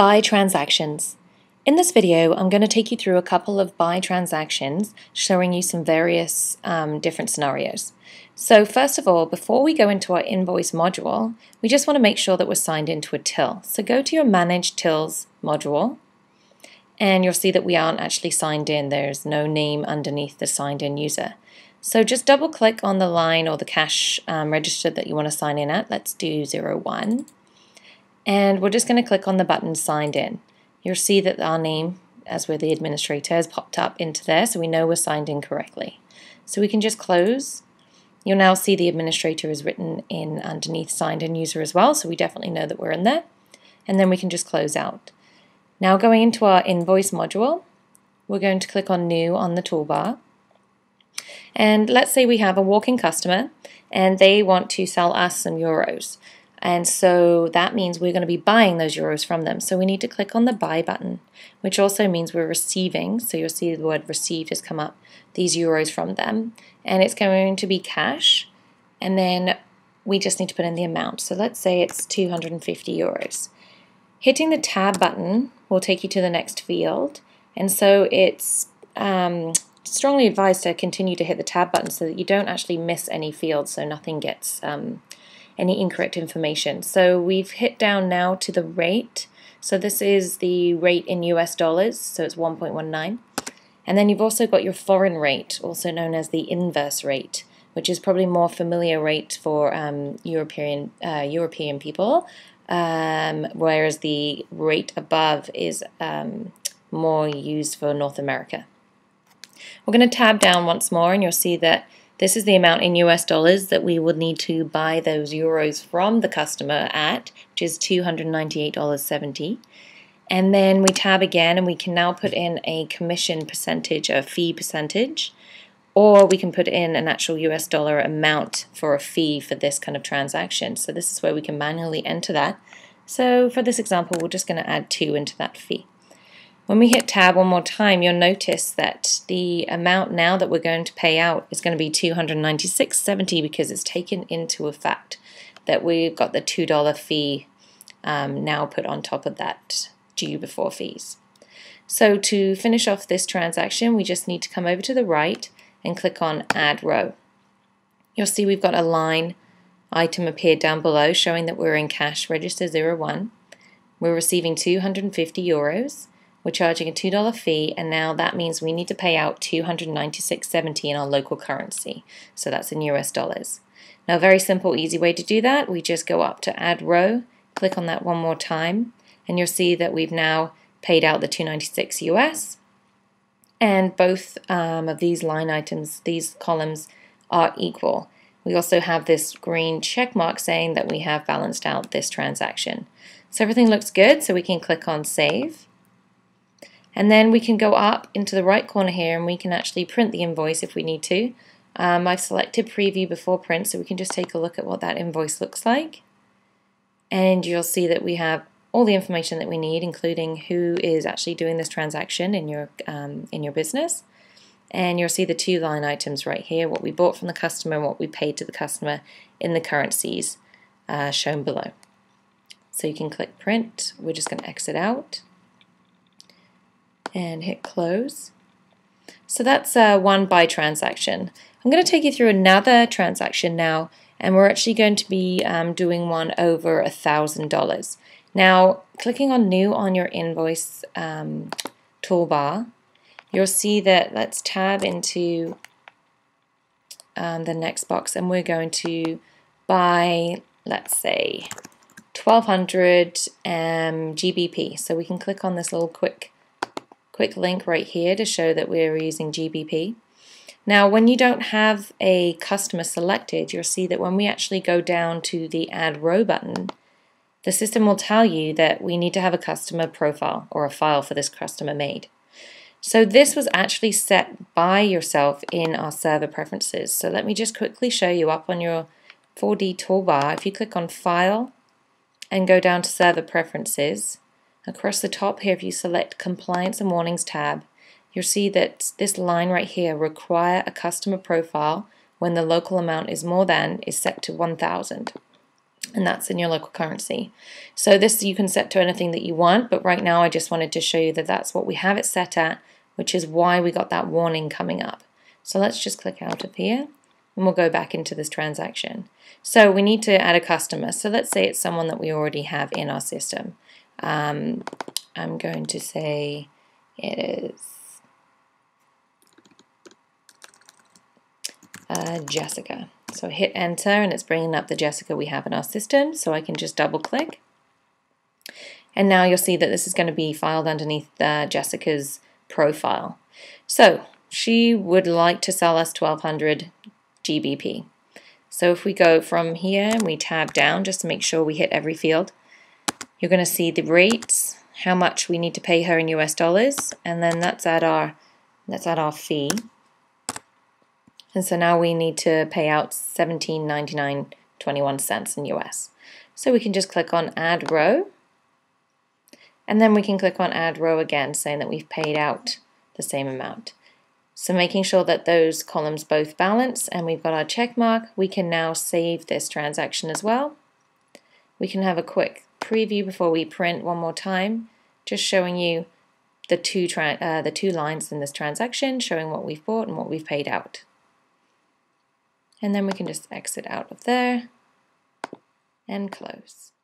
Buy transactions. In this video, I'm going to take you through a couple of buy transactions, showing you some various different scenarios. So first of all, before we go into our invoice module, we just want to make sure that we're signed into a till. So go to your Manage Tills module, and you'll see that we aren't actually signed in. There's no name underneath the signed in user. So just double click on the line or the cash register that you want to sign in at. Let's do 01. And we're just going to click on the button Signed In. You'll see that our name, as we're the administrator, has popped up into there, so we know we're signed in correctly. So we can just close. You'll now see the administrator is written in underneath Signed In User as well, so we definitely know that we're in there. And then we can just close out. Now going into our invoice module, we're going to click on New on the toolbar. And let's say we have a walk-in customer and they want to sell us some euros. And so that means we're going to be buying those euros from them. So we need to click on the buy button, which also means we're receiving. So you'll see the word received has come up, these euros from them. And it's going to be cash. And then we just need to put in the amount. So let's say it's 250 euros. Hitting the tab button will take you to the next field. And so it's strongly advised to continue to hit the tab button so that you don't actually miss any fields, so nothing gets any incorrect information. So we've hit down now to the rate. So this is the rate in US dollars, so it's 1.19. And then you've also got your foreign rate, also known as the inverse rate, which is probably more familiar rate for European people, whereas the rate above is more used for North America. We're going to tab down once more, and you'll see that this is the amount in US dollars that we would need to buy those euros from the customer at, which is $298.70. And then we tab again, and we can now put in a commission percentage, a fee percentage, or we can put in an actual US dollar amount for a fee for this kind of transaction. So this is where we can manually enter that. So for this example, we're just going to add 2 into that fee. When we hit tab one more time, you'll notice that the amount now that we're going to pay out is going to be $296.70 because it's taken into effect that we've got the $2 fee now put on top of that due before fees. So to finish off this transaction, we just need to come over to the right and click on Add Row. You'll see we've got a line item appeared down below showing that we're in cash register 01. We're receiving 250 euros. We're charging a $2 fee, and now that means we need to pay out $296.70 in our local currency. So that's in US dollars. Now, a very simple, easy way to do that, we just go up to Add Row, click on that one more time, and you'll see that we've now paid out the $296 US. And both of these line items, these columns, are equal. We also have this green check mark saying that we have balanced out this transaction. So everything looks good, so we can click on Save. And then we can go up into the right corner here and we can actually print the invoice if we need to. I've selected Preview Before Print, so we can just take a look at what that invoice looks like. And you'll see that we have all the information that we need, including who is actually doing this transaction in your business. And you'll see the 2 line items right here, what we bought from the customer and what we paid to the customer in the currencies shown below. So you can click Print. We're just going to exit out and hit Close. So that's one buy transaction. I'm going to take you through another transaction now, and we're actually going to be doing one over $1,000. Now, clicking on New on your invoice toolbar, you'll see that let's tab into the next box, and we're going to buy, let's say, 1200 GBP. So we can click on this little quick link right here to show that we're using GBP. Now, when you don't have a customer selected, you'll see that when we actually go down to the Add Row button, the system will tell you that we need to have a customer profile or a file for this customer made. So this was actually set by yourself in our server preferences. So let me just quickly show you up on your 4D toolbar. If you click on File and go down to Server Preferences, across the top here, if you select Compliance and Warnings tab, you'll see that this line right here, Require a Customer Profile when the local amount is more than, is set to 1,000. and that's in your local currency. So this you can set to anything that you want, but right now I just wanted to show you that that's what we have it set at, which is why we got that warning coming up. So let's just click out of here, and we'll go back into this transaction. So we need to add a customer. So let's say it's someone that we already have in our system. I'm going to say it is Jessica. So I hit enter and it's bringing up the Jessica we have in our system, so I can just double click. And now you'll see that this is going to be filed underneath Jessica's profile. So she would like to sell us 1200 GBP. So if we go from here and we tab down just to make sure we hit every field, you're going to see the rates, how much we need to pay her in US dollars, and then that's at our fee. And so now we need to pay out $17.99.21 in US. So we can just click on Add Row, and then we can click on Add Row again, saying that we've paid out the same amount. So making sure that those columns both balance and we've got our check mark, we can now save this transaction as well. We can have a quick preview before we print one more time, just showing you the two lines in this transaction, showing what we've bought and what we've paid out. And then we can just exit out of there and close.